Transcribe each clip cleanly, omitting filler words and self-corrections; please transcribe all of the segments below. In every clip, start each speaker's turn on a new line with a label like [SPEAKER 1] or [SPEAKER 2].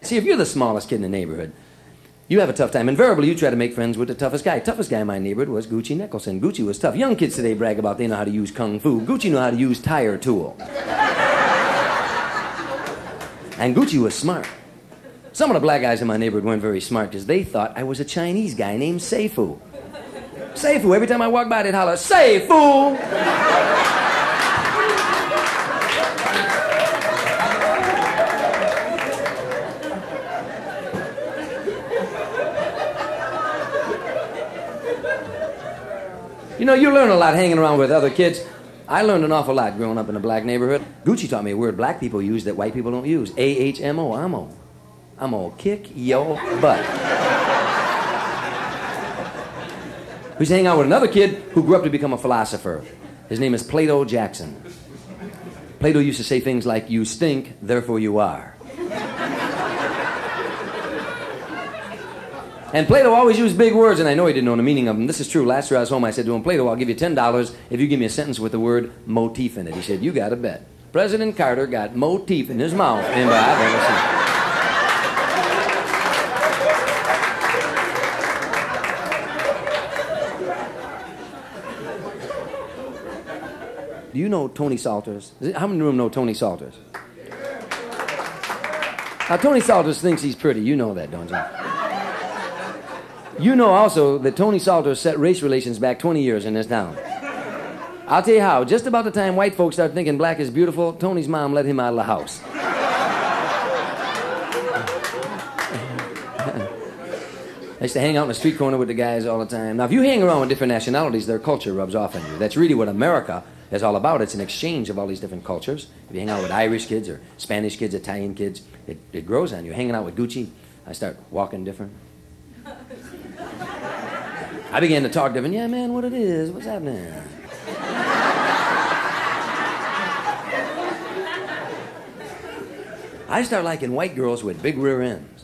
[SPEAKER 1] See, if you're the smallest kid in the neighborhood, you have a tough time. Invariably, you try to make friends with the toughest guy. Toughest guy in my neighborhood was Gucci Nicholson. Gucci was tough. Young kids today brag about they know how to use kung fu. Gucci knew how to use tire tool. And Gucci was smart. Some of the black guys in my neighborhood weren't very smart because they thought I was a Chinese guy named Seifu. Seifu. Every time I walked by, they'd holler, Seifu! You know, you learn a lot hanging around with other kids. I learned an awful lot growing up in a black neighborhood. Gucci taught me a word black people use that white people don't use. A-H-M-O, amo. I'm gonna kick your butt. We used to hang out with another kid who grew up to become a philosopher. His name is Plato Jackson. Plato used to say things like, you stink, therefore you are. And Plato always used big words, and I know he didn't know the meaning of them. This is true. Last year I was home, I said to him, Plato, I'll give you $10 if you give me a sentence with the word motif in it. He said, you got to bet. President Carter got motif in his mouth. And I've ever seen. Do you know Tony Salters? How many in the room know Tony Salters? Now, Tony Salters thinks he's pretty. You know that, don't you? You know also that Tony Salters set race relations back 20 years in this town. I'll tell you how. Just about the time white folks start thinking black is beautiful, Tony's mom let him out of the house. I used to hang out in the street corner with the guys all the time. Now, if you hang around with different nationalities, their culture rubs off on you. That's really what America is all about. It's an exchange of all these different cultures. If you hang out with Irish kids or Spanish kids, Italian kids, it grows on you. Hanging out with Gucci, I start walking different. I began to talk different. Yeah, man, what it is? What's happening? I start liking white girls with big rear ends.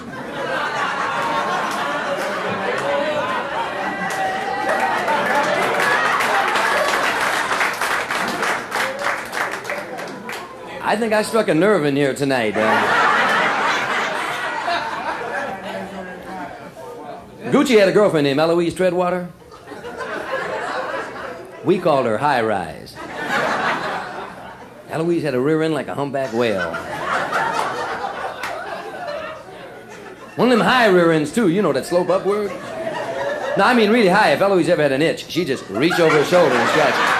[SPEAKER 1] I think I struck a nerve in here tonight. Gucci had a girlfriend named Eloise Treadwater. We called her High Rise. Eloise had a rear end like a humpback whale. One of them high rear ends, too. You know, that slope upward. No, I mean really high. If Eloise ever had an itch, she'd just reach over her shoulder and scratch it.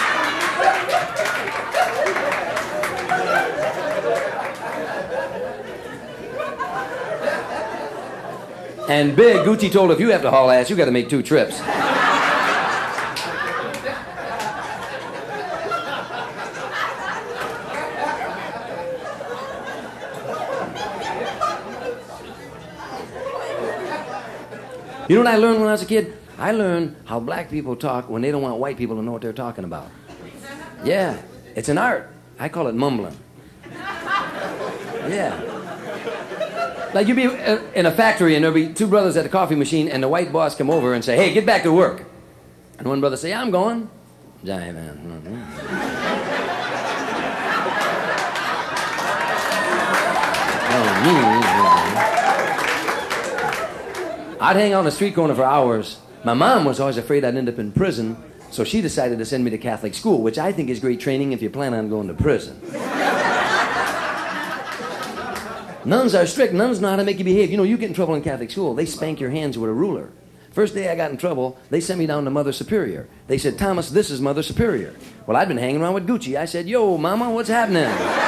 [SPEAKER 1] And big, Gucci told her, if you have to haul ass, you got to make 2 trips. You know what I learned when I was a kid? I learned how black people talk when they don't want white people to know what they're talking about. Yeah, it's an art. I call it mumbling. Yeah. Like you'd be in a factory and there'll be 2 brothers at the coffee machine and the white boss come over and say, hey, get back to work. And one brother say, yeah, I'm going. Giant man. I'd hang out on the street corner for hours. My mom was always afraid I'd end up in prison, so she decided to send me to Catholic school, which I think is great training if you plan on going to prison. Nuns are strict. Nuns know how to make you behave. You know, you get in trouble in Catholic school, they spank your hands with a ruler. First day I got in trouble, they sent me down to Mother Superior. They said, Thomas, this is Mother Superior. Well, I'd been hanging around with Gucci. I said, yo, Mama, what's happening?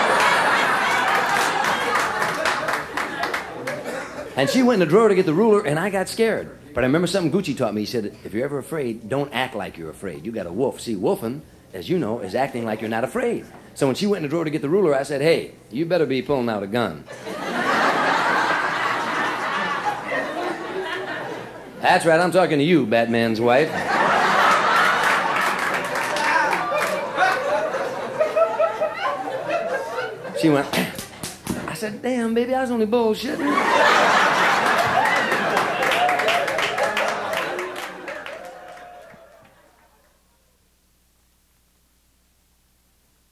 [SPEAKER 1] And she went in the drawer to get the ruler, and I got scared. But I remember something Gucci taught me. He said, if you're ever afraid, don't act like you're afraid. You got a wolf. See, wolfing, as you know, is acting like you're not afraid. So when she went in the drawer to get the ruler, I said, hey, you better be pulling out a gun. That's right, I'm talking to you, Batman's wife. She went, I said, damn, baby, I was only bullshitting.